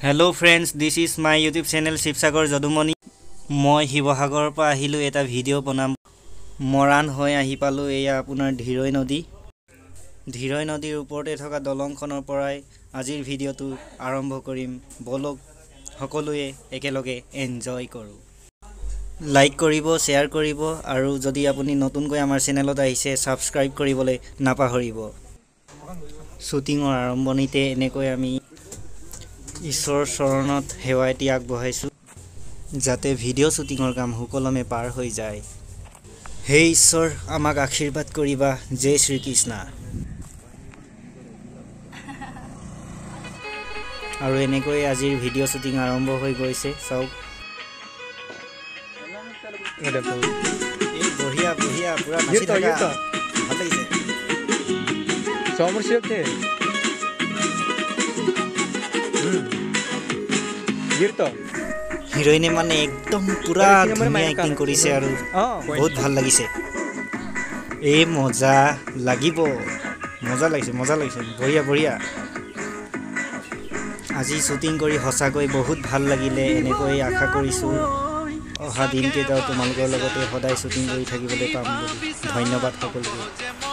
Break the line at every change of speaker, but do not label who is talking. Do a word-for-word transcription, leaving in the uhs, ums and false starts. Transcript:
Hello friends, this is my YouTube channel Shivsagar Jadumani. মই শিৱসাগৰৰ পৰা আহিলো এটা ভিডিও বনাম মৰাণ হৈ আহি পালো এয়া আপোনাৰ ধীৰৈ নদী ধীৰৈ নদীৰ ওপৰতে থকা দলংখনৰ পৰাই আজিৰ ভিডিওটো আৰম্ভ কৰিম বলক সকলোৱে একেলগে এনজয় কৰো লাইক কৰিব শেয়াৰ কৰিব আৰু যদি আপুনি নতুনকৈ আমাৰ চেনেলত আহিছে সাবস্ক্ৰাইব কৰিবলৈ নাপাহৰিব শুটিংৰ আৰম্ভণিতে এনেকৈ আমি ঈশ্বৰৰ চৰণত হেৱাইটি আগবঢ়াইছো যাতে ভিডিও শুটিংৰ কাম হুকলমে পাৰ হৈ যায় হে ঈশ্বৰ আমাক আশীৰ্বাদ কৰিবা জয় শ্ৰী কৃষ্ণ আৰু এনেকৈ আজিৰ ভিডিও শুটিং আৰম্ভ হৈ গৈছে চাওক এই বঢ়িয়া বঢ়িয়া পুৰা নাচি থকা ভাল লাগিছে
সমস্যাতে গিৰতো
হিৰোইনে মানে একদম পুৰা ধুনীয়া এক্টিং কৰিছে আৰু বহুত ভাল লাগিছে এই মজা লাগিব মজা লাগিছে মজা লাগিছে বঢ়িয়া বঢ়িয়া আজি শুটিং কৰি হসাকৈ বহুত ভাল লাগিলে এনেকৈ আশা কৰিছো অহা দিনকেইটাও তোমালোকৰ লগতে সদায় শুটিং কৰি থাকিবলৈ পাম বুলি ধন্যবাদ সকলোকে